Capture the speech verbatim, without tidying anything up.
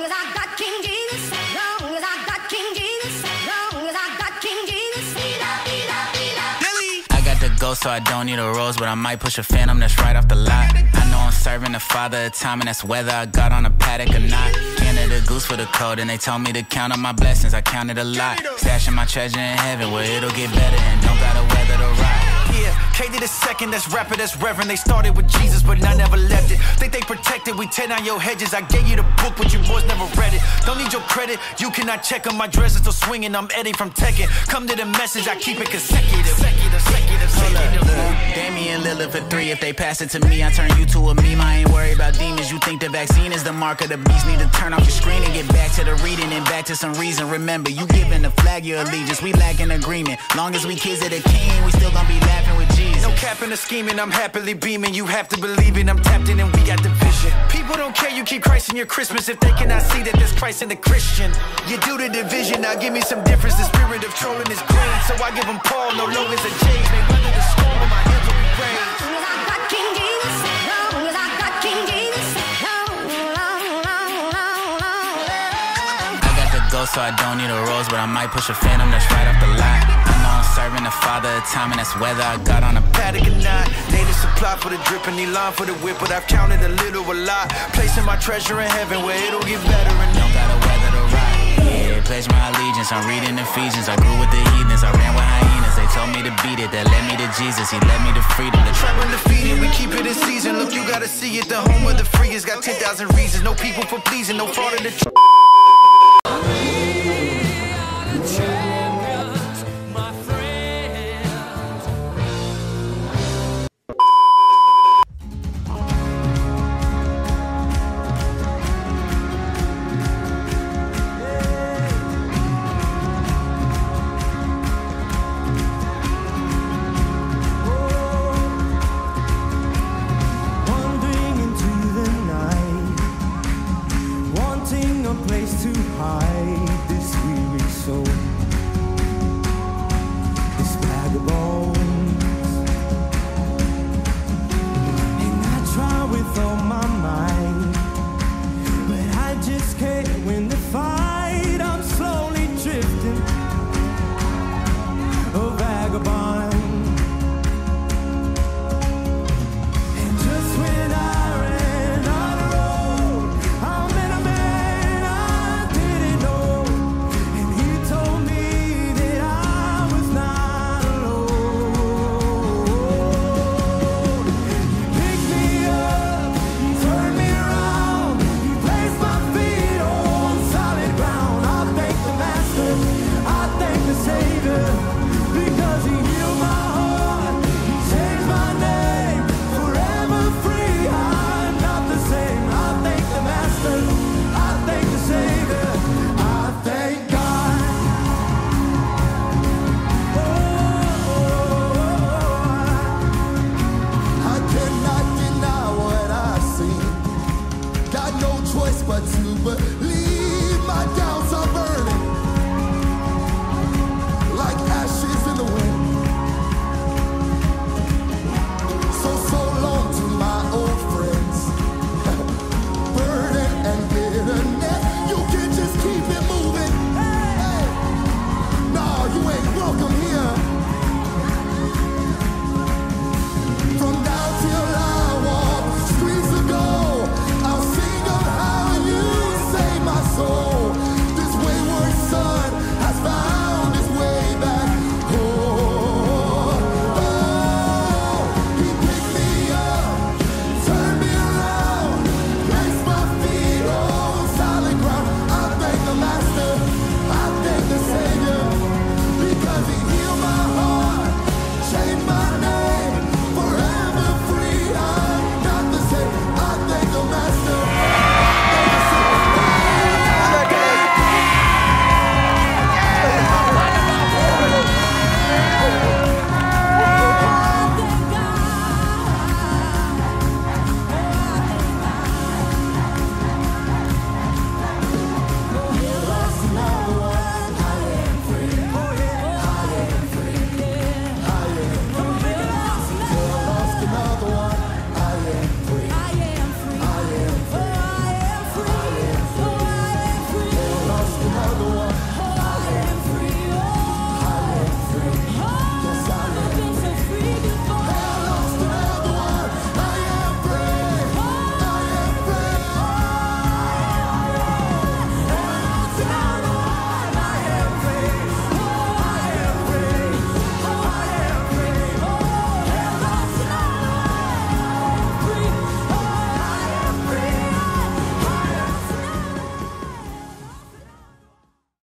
as I got King Jesus, long as I got King Jesus, long as I got King Jesus. I got the ghost, so I don't need a rose, but I might push a phantom that's right off the lot. I know I'm serving the father of time, and that's whether I got on a paddock or not. Canada goose for the code, and they told me to count on my blessings. I counted a lot, stashing my treasure in heaven where it'll get better and don't gotta weather the ride. Yeah, K D the second, that's rapper, that's reverend. They started with Jesus, but I never left it. Think they protected, we tear down your hedges. I gave you the book, but you boys never read it. Don't need your credit, you cannot check on my dress. It's still swinging, I'm Eddie from Tekken. Come to the message, I keep it consecutive. Consecutive, consecutive, consecutive. Damian Lillard for three, if they pass it to me, I turn you to a meme. I ain't worried about demons. You think the vaccine is the mark of the beast. Need to turn off your screen and get back to the reading and back to some reason. Remember, you giving the flag your allegiance. We lack an agreement. Long as we kids of the king, we still gonna be laughing with Jesus. No cap in the scheming, I'm happily beaming. You have to believe it, I'm tapped in and we got the vision. People don't care, you keep Christ in your Christmas if they cannot see that there's Christ in the Christian. You do the division, now give me some difference. The spirit of trolling is green, so I give them Paul, no Logan's or James. May weather the storm, but my hands will be raised. Long as I got King Jesus, long as I got King Jesus, long, long, long, long, long. I got the ghost, so I don't need a rose, but I might push a phantom that's right off the lot. I know I'm serving the father of time, and that's whether I got on a Paddock or not, they the supply for the drip and the line for the whip, but I've counted a little a lot. Placing my treasure in heaven where it'll get better and don't gotta weather the ride. Yeah, pledge my allegiance, I'm reading Ephesians. I grew with the heathens, I ran with hyenas. They told me to beat it, that led me to Jesus. He led me to freedom. The trap undefeated, we keep it in season. Look, you gotta see it, the home of the free has got ten thousand reasons. No people for pleasing, no fault of the tr place to hide this weary soul, this bag of bones. And I try with all my might, but I just can't win the fight. I'm slowly drifting, a vagabond. And just when I but to believe my God.